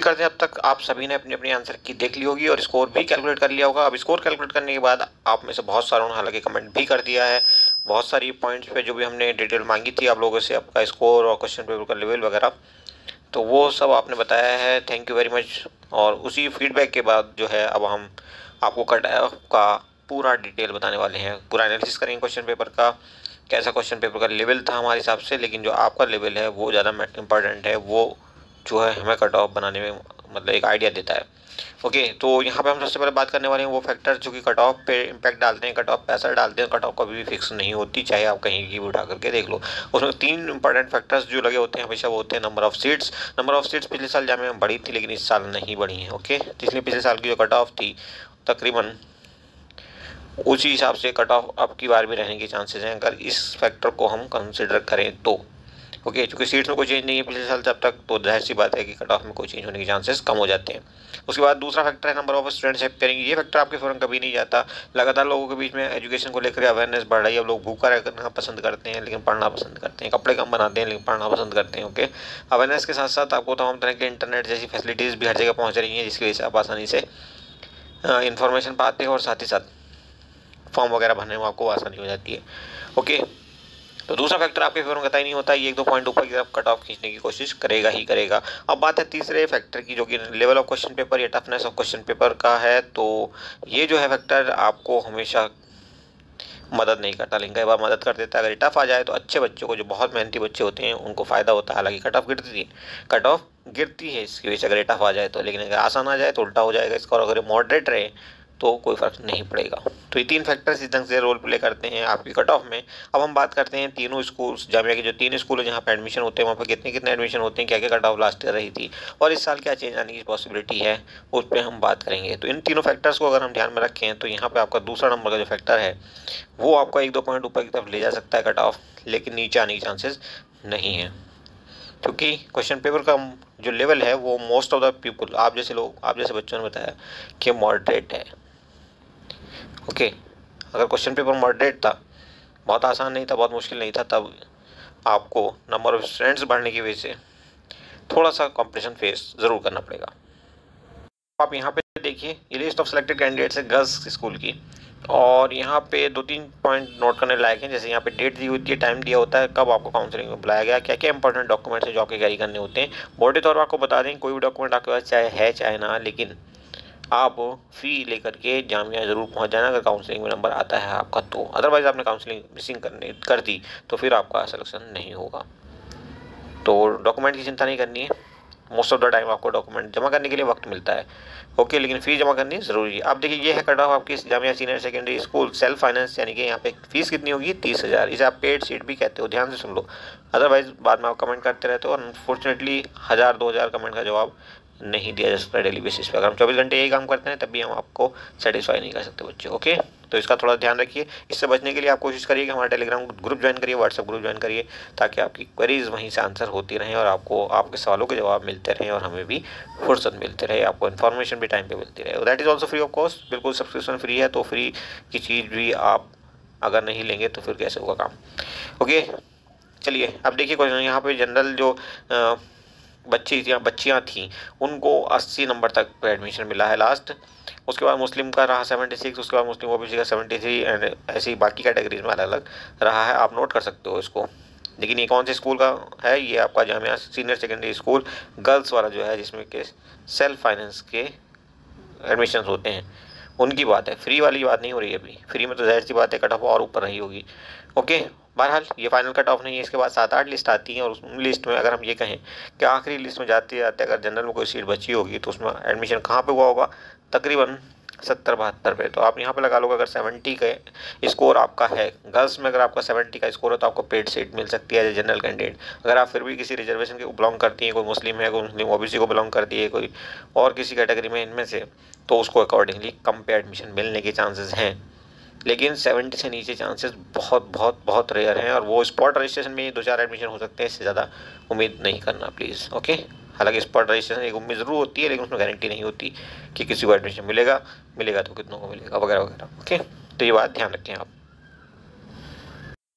करते हैं अब तक आप सभी ने अपनी अपनी आंसर की देख ली होगी और स्कोर भी कैलकुलेट कर लिया होगा। अब स्कोर कैलकुलेट करने के बाद आप में से बहुत सारों ने हालांकि कमेंट भी कर दिया है, बहुत सारी पॉइंट्स पे जो भी हमने डिटेल मांगी थी आप लोगों से, आपका स्कोर और क्वेश्चन पेपर का लेवल वगैरह, तो वो सब आपने बताया है, थैंक यू वेरी मच। और उसी फीडबैक के बाद जो है अब हम आपको कट ऑफ का पूरा डिटेल बताने वाले हैं, पूरा एनालिसिस करेंगे क्वेश्चन पेपर का, कैसा क्वेश्चन पेपर का लेवल था हमारे हिसाब से, लेकिन जो आपका लेवल है वो ज़्यादा इम्पोर्टेंट है, वो जो है हमें कट ऑफ बनाने में मतलब एक आइडिया देता है। ओके, तो यहाँ पे हम सबसे पहले बात करने वाले हैं वो फैक्टर्स जो कि कट ऑफ पे इम्पैक्ट डालते हैं, कट ऑफ पे असर डालते हैं। कट ऑफ कभी भी फिक्स नहीं होती, चाहे आप कहीं की भी उठा करके देख लो। उसमें 3 इंपॉर्टेंट फैक्टर्स जो लगे होते हैं हमेशा, वो होते हैं number of seats. Number of seats पिछले साल जामे में बढ़ी थी लेकिन इस साल नहीं बढ़ी है। ओके, इसलिए पिछले साल की जो कट ऑफ थी तकरीबन उसी हिसाब से कट ऑफ अब की बार भी रहने के चांसेस हैं, अगर इस फैक्टर को हम कंसिडर करें तो। ओके, चूँकि सीट्स में कोई चेंज नहीं है पिछले साल जब तक, तो जाहिर सी बात है कि कट ऑफ में कोई चेंज होने के चांसेस कम हो जाते हैं। उसके बाद दूसरा फैक्टर है नंबर ऑफ स्टूडेंट्स अपियरिंग। ये फैक्टर आपके फ़ौरन कभी नहीं जाता। लगातार लोगों के बीच में एजुकेशन को लेकर अवेयरनेस बढ़ रही है। अब लोग भूखा रहना पसंद करते हैं लेकिन पढ़ना पसंद करते हैं, कपड़े कम बनाते हैं लेकिन पढ़ना पसंद करते हैं। ओके, अवेयरनेस के साथ साथ आपको तमाम तरह के इंटरनेट जैसी फैसिलिटीज़ भी हर जगह पहुँच रही हैं, जिसकी वजह से आप आसानी से इंफॉर्मेशन पाते हैं और साथ ही साथ फॉर्म वगैरह भरने में आपको आसानी हो जाती है। ओके, तो दूसरा फैक्टर आपके फेवर में कतई नहीं होता, ये 1-2 पॉइंट ऊपर की तरफ कट ऑफ खींचने की कोशिश करेगा ही करेगा। अब बात है तीसरे फैक्टर की, जो कि लेवल ऑफ क्वेश्चन पेपर या टफनेस ऑफ क्वेश्चन पेपर का है। तो ये जो है फैक्टर आपको हमेशा मदद नहीं करता, लेकिन कई बार मदद कर देता है। अगर टफ आ जाए तो अच्छे बच्चों को, जो बहुत मेहनती बच्चे होते हैं, उनको फ़ायदा होता है। हालांकि कट ऑफ गिरती है इसकी वजह से अगर टफ आ जाए तो, लेकिन अगर आसान आ जाए तो उल्टा हो जाएगा इसका, और अगर मॉडरेट रहे तो कोई फ़र्क नहीं पड़ेगा। तो ये 3 फैक्टर्स इस ढंग से रोल प्ले करते हैं आपकी कट ऑफ में। अब हम बात करते हैं तीनों स्कूल्स, जामिया के जो 3 स्कूल है जहाँ पे एडमिशन होते हैं, वहाँ पे कितने कितने एडमिशन होते हैं, क्या क्या कट ऑफ लास्ट ईयर रही थी और इस साल क्या चेंज आने की पॉसिबिलिटी है, उस पर हम बात करेंगे। तो इन तीनों फैक्टर्स को अगर हम ध्यान में रखें तो यहाँ पर आपका दूसरा नंबर का जो फैक्टर है वो आपका 1-2 पॉइंट ऊपर की तरफ ले जा सकता है कट ऑफ, लेकिन नीचे आने के चांसेस नहीं है, क्योंकि क्वेश्चन पेपर का जो लेवल है वो मोस्ट ऑफ द पीपल, आप जैसे लोग, आप जैसे बच्चों ने बताया कि मॉडरेट है। ओके, अगर क्वेश्चन पेपर मॉडरेट था, बहुत आसान नहीं था, बहुत मुश्किल नहीं था, तब आपको नंबर ऑफ स्टूडेंट्स बढ़ने की वजह से थोड़ा सा कॉम्पिटिशन फेस ज़रूर करना पड़ेगा। आप यहाँ पे देखिए, ये लिस्ट ऑफ सिलेक्टेड कैंडिडेट्स है गर्ल्स स्कूल की, और यहाँ पे 2-3 पॉइंट नोट करने लायक हैं। जैसे यहाँ पे डेट दी होती है, टाइम दिया होता है, कब आपको काउंसलिंग में बुलाया गया, क्या क्या इंपॉर्टेंट डॉक्यूमेंट्स हैं जो आपके कैरी करने होते हैं। बोर्ड के तौर पर आपको बता दें, कोई भी डॉक्यूमेंट आपके पास चाहे है चाहे ना, लेकिन आप फ़ी लेकर के जामिया ज़रूर पहुंच जाना अगर काउंसलिंग में नंबर आता है आपका तो। अदरवाइज़ आपने काउंसलिंग मिसिंग कर दी तो फिर आपका सिलेक्शन नहीं होगा। तो डॉक्यूमेंट की चिंता नहीं करनी है, मोस्ट ऑफ द टाइम आपको डॉक्यूमेंट जमा करने के लिए वक्त मिलता है। ओके, लेकिन फ़ीस जमा करनी ज़रूरी है। आप देखिए, ये है कट ऑफ आपकी Jamia senior secondary school self finance, यानी कि यहाँ पे फीस कितनी होगी, 30,000। इसे आप पेड सीट भी कहते हो, ध्यान से सुन लो, अदरवाइज़ बाद में आप कमेंट करते रहते हो और अनफॉर्चुनेटली 1000-2000 कमेंट का जवाब नहीं दिया जा सकता डेली बेसिस पे। अगर हम 24 घंटे यही काम करते हैं तब भी हम आपको सेटिस्फाई नहीं कर सकते बच्चे। ओके, तो इसका थोड़ा ध्यान रखिए। इससे बचने के लिए आप कोशिश करिए कि हमारा टेलीग्राम ग्रुप ज्वाइन करिए, व्हाट्सएप ग्रुप ज्वाइन करिए, ताकि आपकी क्वेरीज वहीं से आंसर होती रहें और आपको आपके सवालों के जवाब मिलते रहें और हमें भी फुर्सत मिलते रहे, आपको इन्फॉर्मेशन भी टाइम पे मिलती रहे। That is also free of cost, बिल्कुल सब्सक्रिप्शन फ्री है। तो फ्री की चीज़ भी आप अगर नहीं लेंगे तो फिर कैसे होगा काम। ओके, चलिए अब देखिए क्वेश्चन, यहाँ पे जनरल जो बच्चियाँ थीं उनको 80 नंबर तक एडमिशन मिला है लास्ट। उसके बाद मुस्लिम का रहा 76, उसके बाद मुस्लिम ओबीसी का 73, एंड ऐसे ही बाकी कैटेगरीज में अलग अलग रहा है, आप नोट कर सकते हो इसको। लेकिन ये कौन से स्कूल का है, ये आपका Jamia senior secondary school girls वाला जो है, जिसमें के सेल्फ फाइनेंस के एडमिशन होते हैं, उनकी बात है। फ्री वाली बात नहीं हो रही है अभी, फ्री में तो जाहिर सी बात है कट ऑफ और ऊपर रही होगी। ओके, बहरहाल ये फाइनल कट ऑफ नहीं है, इसके बाद 7-8 लिस्ट आती हैं और उस लिस्ट में अगर हम ये कहें कि आखिरी लिस्ट में जाते जाते अगर जनरल में कोई सीट बची होगी तो उसमें एडमिशन कहाँ पे हुआ होगा, तकरीबन 70-72 पे। तो आप यहाँ पे लगा लो, अगर 70 का स्कोर आपका है, गर्ल्स में अगर आपका 70 का स्कोर है तो आपको पेड सीट मिल सकती है एज ए जनरल कैंडिडेट। अगर आप फिर भी किसी रिजर्वेशन के बिलोंग करती हैं, कोई मुस्लिम है, कोई मुस्लिम ओबीसी को बिलोंग करती है, कोई और किसी कैटेगरी में इनमें से, तो उसको अकॉर्डिंगली कम पे एडमिशन मिलने के चांसेस हैं। लेकिन 70 से नीचे चांसेस बहुत बहुत बहुत रेयर हैं, और वो स्पॉट रजिस्ट्रेशन में 2-4 एडमिशन हो सकते हैं, इससे ज़्यादा उम्मीद नहीं करना प्लीज़। ओके, हालांकि स्पॉट रजिस्ट्रेशन एक उम्मीद ज़रूर होती है, लेकिन उसमें गारंटी नहीं होती कि किसी को एडमिशन मिलेगा, मिलेगा तो कितनों को मिलेगा वगैरह वगैरह। ओके, तो ये बात ध्यान रखें आप।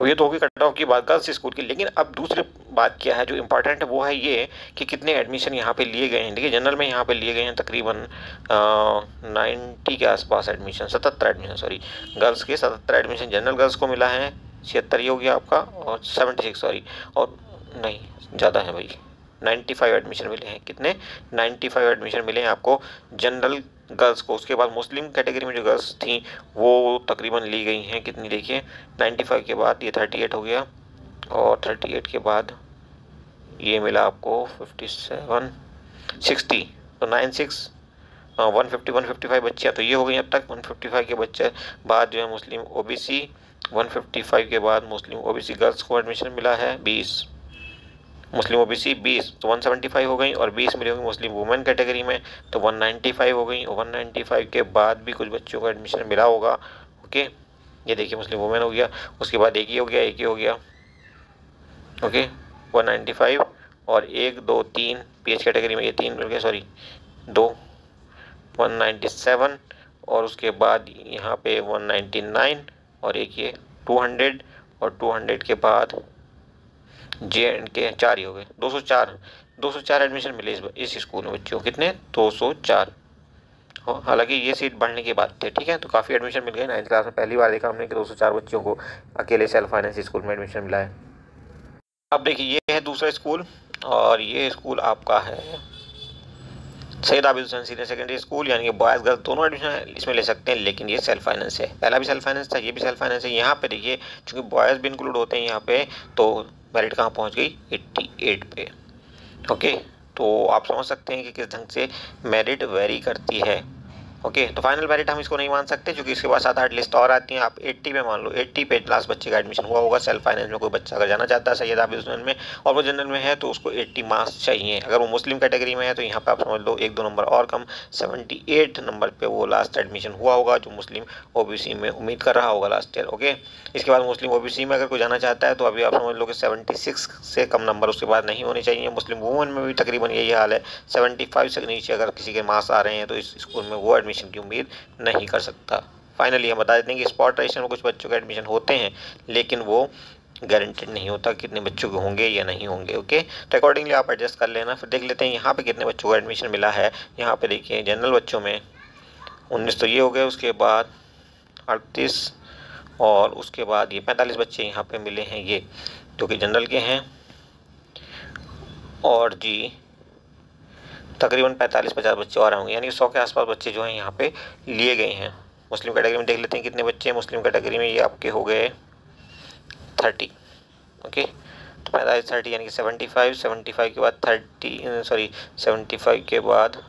तो ये तो होगी कट ऑफ की बात गर्ल्स स्कूल की। लेकिन अब दूसरी बात क्या है जो इम्पोर्टेंट है वो है ये कि कितने एडमिशन यहाँ पे लिए गए हैं। देखिए जनरल में यहाँ पे लिए गए हैं तकरीबन 90 के आसपास एडमिशन, 77 एडमिशन, सॉरी गर्ल्स के 77 एडमिशन जनरल गर्ल्स को मिला है, 76 ये हो गया आपका, और 76 सॉरी, और नहीं ज़्यादा है भाई, 95 एडमिशन मिले हैं। कितने? 95 एडमिशन मिले हैं आपको जनरल गर्ल्स को। उसके बाद मुस्लिम कैटेगरी में जो गर्ल्स थी वो तकरीबन ली गई हैं कितनी, देखिए 95 के बाद ये 38 हो गया, और 38 के बाद ये मिला आपको 57 60, तो 96 150 155 बच्चियाँ तो ये हो गई अब तक। 155 के बच्चे बाद जो है मुस्लिम ओबीसी, 155 के बाद मुस्लिम ओबीसी गर्ल्स को एडमिशन मिला है 20, मुस्लिम ओबीसी 20 तो 175 हो गई, और 20 मिली होंगी मुस्लिम वुमेन कैटेगरी में तो 195 हो गई। 195 के बाद भी कुछ बच्चों को एडमिशन मिला होगा। ओके, ये देखिए मुस्लिम वुमेन हो गया, उसके बाद एक ही हो गया, एक ही हो गया। ओके 195 और 1 2 3 पीएच कैटेगरी में ये 3 मिल गए, सॉरी 2, 197, और उसके बाद यहाँ पे 199 और एक ये 200, और 200 के बाद जे एंड के 4 ही हो गए, 204 एडमिशन मिले इस स्कूल में बच्चों को। कितने? 204। हालांकि ये सीट बढ़ने की बात थी, ठीक है, तो काफ़ी एडमिशन मिल गए। 9th क्लास में पहली बार देखा हमने कि 204 बच्चों को अकेले सेल्फ फाइनेंस स्कूल में एडमिशन मिला है। अब देखिए ये है दूसरा स्कूल, और ये स्कूल आपका है Syed Abid Hussain senior secondary school, यानी कि बॉयज़ गर्ल्स दोनों एडमिशन इसमें ले सकते हैं, लेकिन ये सेल्फ फाइनेंस है। पहला भी सेल्फ फाइनेंस था, ये भी सेल्फ फाइनेंस है। यहाँ पे देखिए चूँकि बॉयज़ भी इंक्लूड होते हैं यहाँ पे, तो मेरिट कहाँ पहुँच गई? 88 पे। ओके, तो आप समझ सकते हैं कि किस ढंग से मेरिट वेरी करती है। ओके, तो फाइनल मेरिट हम इसको नहीं मान सकते क्योंकि इसके बाद 7-8 लिस्ट और आती हैं। आप 80 पे मान लो, 80 पे लास्ट बच्चे का एडमिशन हुआ होगा सेल्फ फाइनेंस में। कोई बच्चा अगर जाना चाहता है सैयद आबिद हुसैन में और वो जनरल में है तो उसको 80 मार्क्स चाहिए। अगर वो मुस्लिम कैटेगरी में है तो यहाँ पे आप समझ लो 1-2 नंबर और कम, 78 नंबर पे वो लास्ट एडमिशन हुआ होगा जो मुस्लिम ओबीसी में उम्मीद कर रहा होगा लास्ट ईयर। ओके, इसके बाद मुस्लिम ओबीसी में अगर कोई जाना चाहता है तो अभी आप समझ लो कि 76 से कम नंबर उसके बाद नहीं होने चाहिए। मुस्लिम वुमेन में भी तकरीबन यही हाल है, 75 से नीचे अगर किसी के मार्क्स आ रहे हैं तो इस स्कूल में वो एडमिशन की उम्मीद नहीं कर सकता। फाइनली हम बता देते हैं कि स्पॉट रजिस्ट्रेशन में कुछ बच्चों के एडमिशन होते हैं लेकिन वो गारंटेड नहीं होता कितने बच्चों के होंगे या नहीं होंगे। ओके, तो अकॉर्डिंगली आप एडजस्ट कर लेना। फिर देख लेते हैं यहाँ पे कितने बच्चों को एडमिशन मिला है। यहाँ पे देखिए जनरल बच्चों में 19 तो ये हो गए, उसके बाद 38, और उसके बाद ये 45 बच्चे यहाँ पे मिले हैं ये जो कि जनरल के हैं, और जी तकरीबन 45-50 बच्चे और होंगे, यानी 100 के आसपास बच्चे जो हैं यहाँ पे लिए गए हैं। मुस्लिम कैटेगरी में देख लेते हैं कितने बच्चे हैं। मुस्लिम कैटेगरी में ये आपके हो गए 30। ओके, तो 45-30 यानी कि 75 के बाद 30, सॉरी 75 के बाद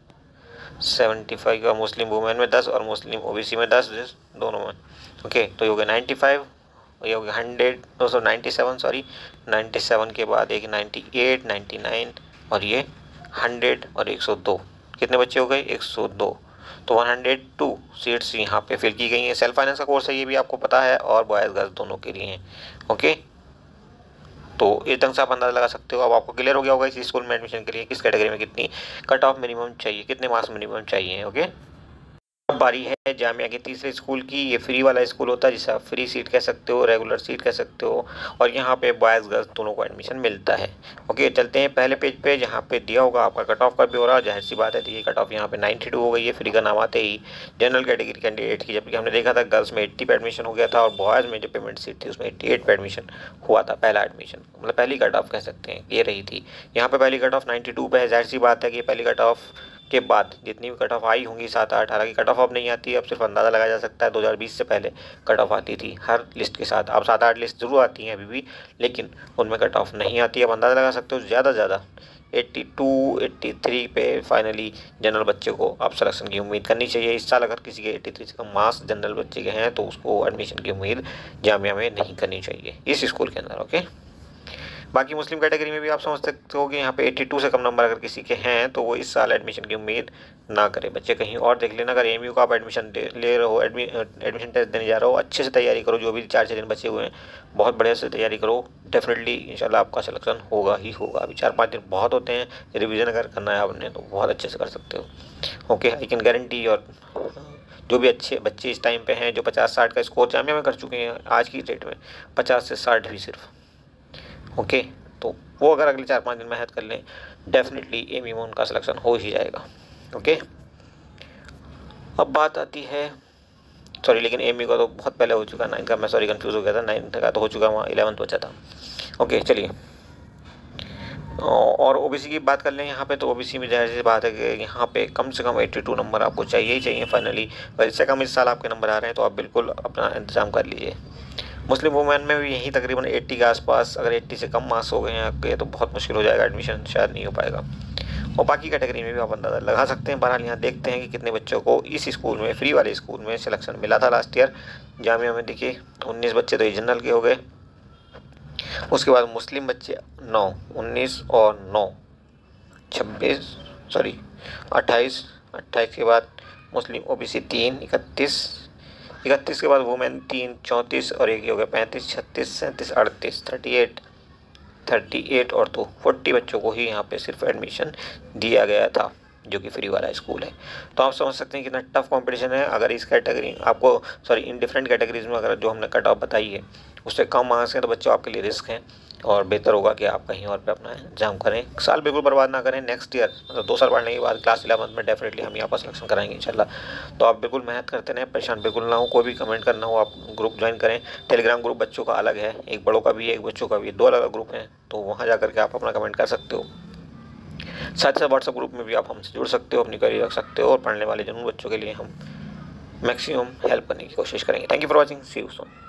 मुस्लिम वुमेन में 10 और मुस्लिम ओबीसी में 10 दोनों में। ओके, तो ये हो गया 95, ये हो गया 100, 297 सॉरी 97 के बाद एक 98, 99 और ये 100 और 102, कितने बच्चे हो गए? 102। तो 102 सीट्स यहाँ पे फिल की गई हैं। सेल्फ फाइनेंस का कोर्स है, ये भी आपको पता है, और बॉयज़ गर्ल्स दोनों के लिए हैं। ओके, तो इस ढंग से आप अंदाज़ा लगा सकते हो। अब आपको क्लियर हो गया होगा इस स्कूल में एडमिशन के लिए किस कैटेगरी में कितनी कट ऑफ मिनिमम चाहिए, कितने मार्क्स मिनिमम चाहिए। ओके, अब बारी है जामिया के तीसरे स्कूल की। ये फ्री वाला स्कूल होता है जिसे आप फ्री सीट कह सकते हो, रेगुलर सीट कह सकते हो, और यहाँ पे बॉयज़ गर्ल्स दोनों को एडमिशन मिलता है। ओके, चलते हैं पहले पेज पे जहाँ पे दिया होगा आपका कट ऑफ का ब्यौरा। जाहिर सी बात है, तो ये कट ऑफ यहाँ पे 92 हो गई है फ्री का नाम आते ही जनरल कैटेगरी कैंडिडेट की, जबकि हमने देखा था गर्ल्स में 80 पे एडमिशन हो गया था और बॉयज़ में जो पेमेंट सीट थी उसमें 88 पे एडमिशन हुआ था। पहला एडमिशन मतलब पहली कट ऑफ कह सकते हैं ये रही थी। यहाँ पे पहली कट ऑफ 92 पे है। जाहिर सी बात है कि पहली कट ऑफ के बाद जितनी भी कट ऑफ आई होंगी 7-8, हालांकि कट ऑफ अब नहीं आती है, अब सिर्फ अंदाज़ा लगाया जा सकता है। 2020 से पहले कट ऑफ आती थी हर लिस्ट के साथ, अब 7-8 लिस्ट जरूर आती हैं अभी भी, लेकिन उनमें कट ऑफ नहीं आती है। अब अंदाज़ा लगा सकते हो ज़्यादा से ज़्यादा 82, 83 पे फाइनली जनरल बच्चे को आप सिलेक्शन की उम्मीद करनी चाहिए। इस साल अगर किसी के 83 से कम मार्क्स जनरल बच्चे के हैं तो उसको एडमिशन की उम्मीद जामिया में नहीं करनी चाहिए इस स्कूल के अंदर। ओके, बाकी मुस्लिम कैटेगरी में भी आप समझ सकते हो कि यहाँ पे 82 से कम नंबर अगर किसी के हैं तो वो इस साल एडमिशन की उम्मीद ना करे। बच्चे कहीं और देख लेना। अगर एमयू का आप एडमिशन ले रहे हो, एडमिशन टेस्ट देने जा रहे हो, अच्छे से तैयारी करो। जो भी 4-6 दिन बचे हुए हैं बहुत बढ़िया से तैयारी करो। डेफिनेटली इंशाल्लाह आपका सिलेक्शन होगा ही होगा। अभी 4-5 दिन बहुत होते हैं, रिविज़न अगर करना है आपने तो बहुत अच्छे से कर सकते हो। Okay, I can guarantee. और जो भी अच्छे बच्चे इस टाइम पे हैं जो 50-60 का स्कोर जामिया में कर चुके हैं आज की डेट में, 50 से 60 भी सिर्फ। ओके, तो वो अगर अगले 4-5 दिन मेहनत कर लें डेफिनेटली एमयू में उनका सिलेक्शन हो ही जाएगा। ओके, अब बात आती है, सॉरी लेकिन एमयू का तो बहुत पहले हो चुका, 9 का मैं सॉरी कंफ्यूज हो गया था, 9 का तो हो चुका, वहाँ 11th बचा था। ओके चलिए, और ओबीसी की बात कर लें यहाँ पे, तो ओबीसी में जाहिर सी बात है कि यहाँ पे कम से कम 82 नंबर आपको चाहिए ही चाहिए फाइनली। अगर इससे कम इस साल आपके नंबर आ रहे हैं तो आप बिल्कुल अपना इंतजाम कर लीजिए। मुस्लिम वुमेन में भी यही तकरीबन 80 के आसपास, अगर 80 से कम मार्क्स हो गए हैं आपके तो बहुत मुश्किल हो जाएगा, एडमिशन शायद नहीं हो पाएगा। और बाकी कैटेगरी में भी आप अंदाज़ा लगा सकते हैं। बहरहाल यहाँ देखते हैं कि कितने बच्चों को इस स्कूल में, फ्री वाले स्कूल में सिलेक्शन मिला था लास्ट ईयर। जामिया में देखिए 19 बच्चे तो ये जनरल के हो गए, उसके बाद मुस्लिम बच्चे 9, 19 और 9 26, सॉरी 28 के बाद मुस्लिम ओबीसी 3, 31 के बाद वुमेन 3, 34 और एक ही हो गया 35, 36, 37, 38, 38 और 2 40 बच्चों को ही यहाँ पे सिर्फ एडमिशन दिया गया था, जो कि फ्री वाला स्कूल है। तो आप समझ सकते हैं कितना टफ कंपटीशन है। अगर इस कैटेगरी आपको, सॉरी इन डिफरेंट कैटेगरीज में अगर जो हमने कट ऑफ बताई है उससे कम मार्क्स हैं तो बच्चों आपके लिए रिस्क हैं, और बेहतर होगा कि आप कहीं और पे अपना एग्जाम करें। साल बिल्कुल बर्बाद ना करें। नेक्स्ट ईयर मतलब 2 साल पढ़ने के बाद क्लास 11th में डेफिनेटली हम यहाँ पर सिलेक्शन कराएंगे इंशाल्लाह। तो आप बिल्कुल मेहनत करते रहें, परेशान बिल्कुल ना हो। कोई भी कमेंट करना हो आप ग्रुप ज्वाइन करें। टेलीग्राम ग्रुप बच्चों का अलग है, एक बड़ों का भी है, एक बच्चों का भी, 2 अलग ग्रुप हैं, तो वहाँ जा करके आप अपना कमेंट कर सकते हो। साथ ही साथ व्हाट्सएप ग्रुप में भी आप हमसे जुड़ सकते हो, अपनी क्वेरी रख सकते हो, और पढ़ने वाले जिन बच्चों के लिए हम मैक्सिमम हेल्प करने की कोशिश करेंगे। Thank you for watching, see you soon.